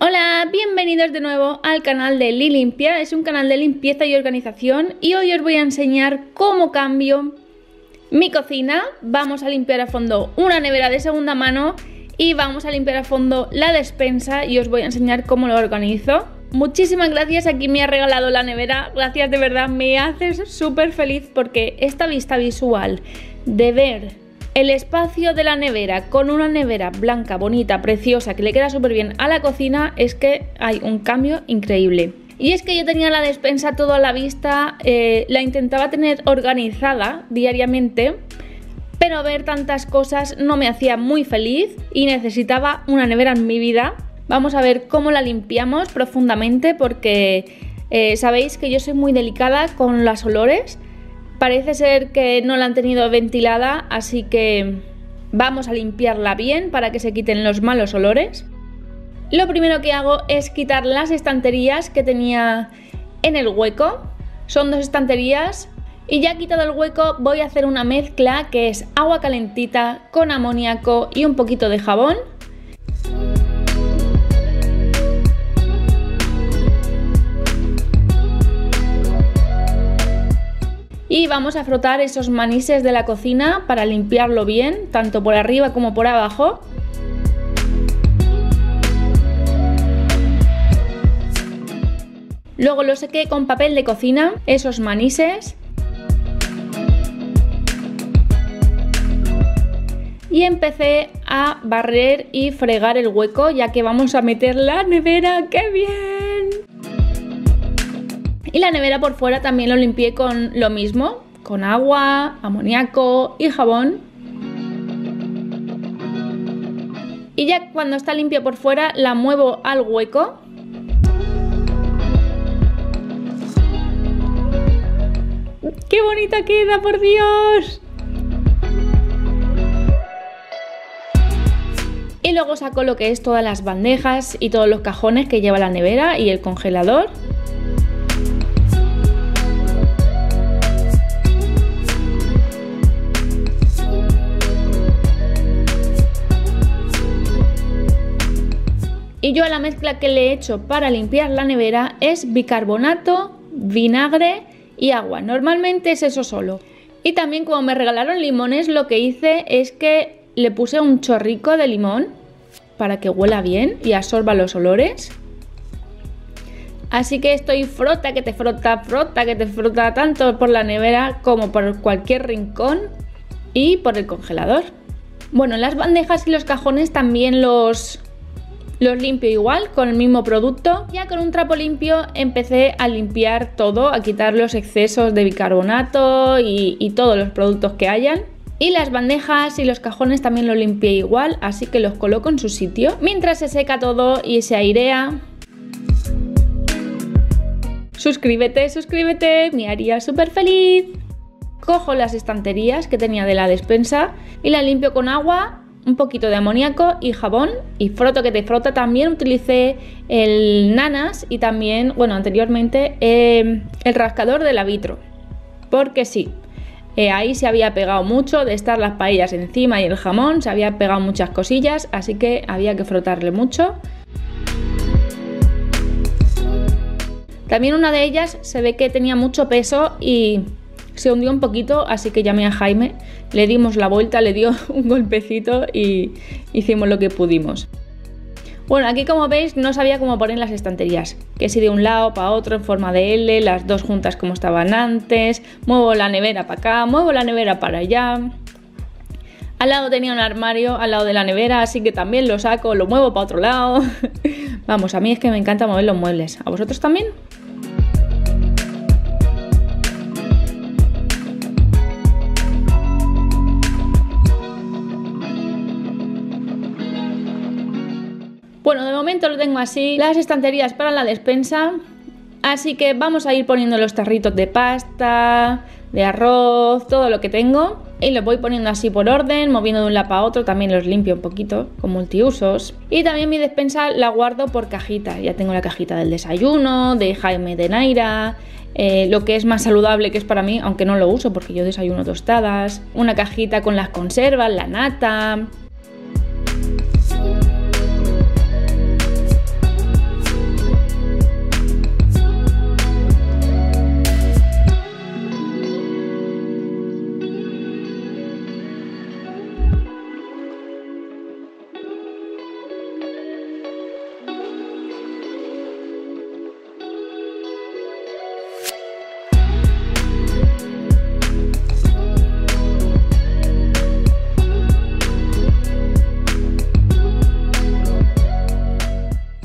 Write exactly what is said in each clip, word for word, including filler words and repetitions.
Hola, bienvenidos de nuevo al canal de Lilimpia. Es un canal de limpieza y organización y hoy os voy a enseñar cómo cambio mi cocina. Vamos a limpiar a fondo una nevera de segunda mano y vamos a limpiar a fondo la despensa y os voy a enseñar cómo lo organizo. Muchísimas gracias a quien me ha regalado la nevera, gracias de verdad, me haces súper feliz porque esta vista visual de ver el espacio de la nevera con una nevera blanca, bonita, preciosa, que le queda súper bien a la cocina, es que hay un cambio increíble. Y es que yo tenía la despensa todo a la vista, eh, la intentaba tener organizada diariamente, pero ver tantas cosas no me hacía muy feliz y necesitaba una nevera en mi vida. Vamos a ver cómo la limpiamos profundamente porque eh, sabéis que yo soy muy delicada con los olores. Parece ser que no la han tenido ventilada, así que vamos a limpiarla bien para que se quiten los malos olores. Lo primero que hago es quitar las estanterías que tenía en el hueco. Son dos estanterías y ya quitado el hueco voy a hacer una mezcla que es agua calentita con amoníaco y un poquito de jabón. Y vamos a frotar esos manises de la cocina para limpiarlo bien, tanto por arriba como por abajo. Luego lo sequé con papel de cocina, esos manises. Y empecé a barrer y fregar el hueco, ya que vamos a meter la nevera. ¡Qué bien! Y la nevera por fuera también lo limpié con lo mismo, con agua, amoníaco y jabón. Y ya cuando está limpia por fuera la muevo al hueco. ¡Qué bonita queda, por Dios! Y luego saco lo que es todas las bandejas y todos los cajones que lleva la nevera y el congelador. Y yo a la mezcla que le he hecho para limpiar la nevera es bicarbonato, vinagre y agua. Normalmente es eso solo. Y también como me regalaron limones, lo que hice es que le puse un chorrico de limón para que huela bien y absorba los olores. Así que estoy frota que te frota, frota que te frota tanto por la nevera como por cualquier rincón y por el congelador. Bueno, las bandejas y los cajones también los... Los limpio igual con el mismo producto. Ya con un trapo limpio empecé a limpiar todo, a quitar los excesos de bicarbonato y, y todos los productos que hayan. Y las bandejas y los cajones también los limpié igual, así que los coloco en su sitio. Mientras se seca todo y se airea. Suscríbete, suscríbete, me haría súper feliz. Cojo las estanterías que tenía de la despensa y las limpio con agua, un poquito de amoníaco y jabón y froto que te frota. También utilicé el nanas y también, bueno, anteriormente eh, el rascador de la vitro, porque sí, eh, ahí se había pegado mucho de estar las paellas encima y el jamón, se había pegado muchas cosillas, así que había que frotarle mucho. También una de ellas se ve que tenía mucho peso y se hundió un poquito, así que llamé a Jaime, le dimos la vuelta, le dio un golpecito y hicimos lo que pudimos. Bueno, aquí como veis no sabía cómo poner las estanterías, que si de un lado para otro en forma de L, las dos juntas como estaban antes, muevo la nevera para acá, muevo la nevera para allá. Al lado tenía un armario al lado de la nevera, así que también lo saco, lo muevo para otro lado. Vamos, a mí es que me encanta mover los muebles, ¿a vosotros también? Bueno, de momento lo tengo así, las estanterías para la despensa, así que vamos a ir poniendo los tarritos de pasta, de arroz, todo lo que tengo y los voy poniendo así por orden, moviendo de un lado para otro, también los limpio un poquito con multiusos. Y también mi despensa la guardo por cajitas, ya tengo la cajita del desayuno, de Jaime, de Naira, eh, lo que es más saludable que es para mí, aunque no lo uso porque yo desayuno tostadas, una cajita con las conservas, la nata.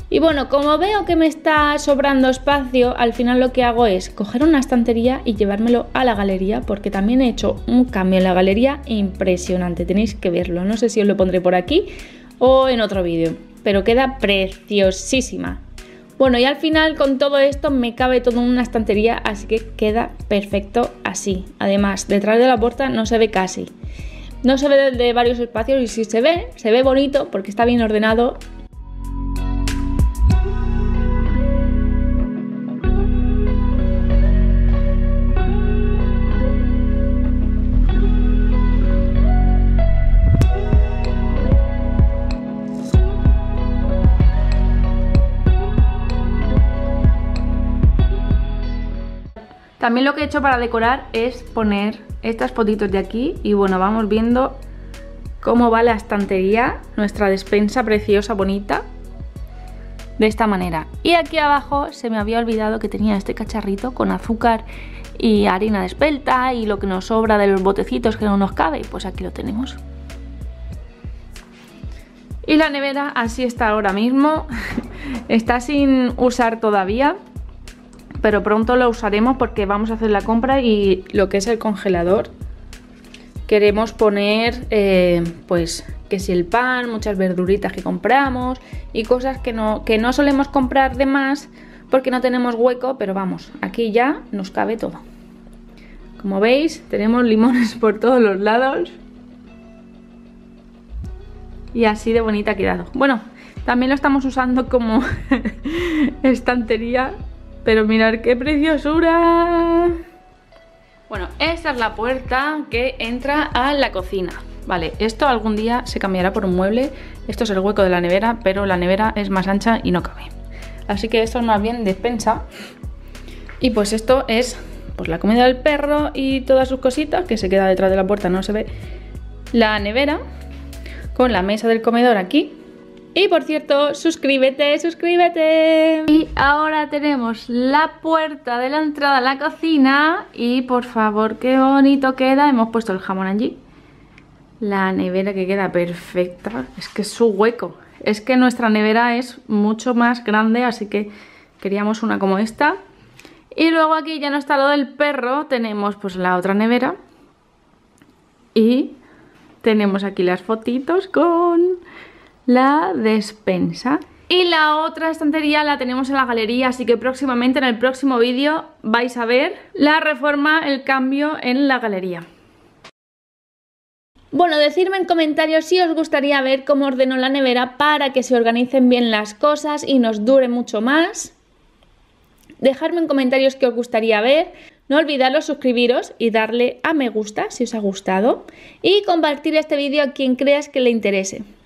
Y bueno, como veo que me está sobrando espacio, al final lo que hago es coger una estantería y llevármelo a la galería, porque también he hecho un cambio en la galería impresionante, tenéis que verlo. No sé si os lo pondré por aquí o en otro vídeo, pero queda preciosísima. Bueno, y al final con todo esto me cabe todo en una estantería, así que queda perfecto así. Además, detrás de la puerta no se ve casi. No se ve de varios espacios y si se ve, se ve bonito porque está bien ordenado. También lo que he hecho para decorar es poner estas fotitos de aquí y bueno, vamos viendo cómo va la estantería, nuestra despensa preciosa, bonita, de esta manera. Y aquí abajo se me había olvidado que tenía este cacharrito con azúcar y harina de espelta y lo que nos sobra de los botecitos que no nos cabe, pues aquí lo tenemos. Y la nevera así está ahora mismo, está sin usar todavía, pero pronto lo usaremos porque vamos a hacer la compra y lo que es el congelador queremos poner eh, pues que si el pan, muchas verduritas que compramos y cosas que no, que no solemos comprar de más porque no tenemos hueco, pero vamos, aquí ya nos cabe todo. Como veis, tenemos limones por todos los lados y así de bonita ha quedado. Bueno, también lo estamos usando como estantería. Pero mirad qué preciosura. Bueno, esta es la puerta que entra a la cocina. Vale, esto algún día se cambiará por un mueble. Esto es el hueco de la nevera, pero la nevera es más ancha y no cabe. Así que esto es más bien despensa. Y pues esto es pues la comida del perro y todas sus cositas, que se queda detrás de la puerta, no se ve. La nevera con la mesa del comedor aquí. Y por cierto, suscríbete, suscríbete. Y ahora tenemos la puerta de la entrada a la cocina. Y por favor, qué bonito queda. Hemos puesto el jamón allí. La nevera que queda perfecta. Es que es su hueco. Es que nuestra nevera es mucho más grande, así que queríamos una como esta. Y luego aquí ya no está lo del perro. Tenemos pues la otra nevera. Y tenemos aquí las fotitos con la despensa. Y la otra estantería la tenemos en la galería, así que próximamente en el próximo vídeo vais a ver la reforma, el cambio en la galería. Bueno, decidme en comentarios si os gustaría ver cómo ordeno la nevera para que se organicen bien las cosas y nos dure mucho más. Dejadme en comentarios qué os gustaría ver. No olvidaros suscribiros y darle a me gusta si os ha gustado. Y compartir este vídeo a quien creas que le interese.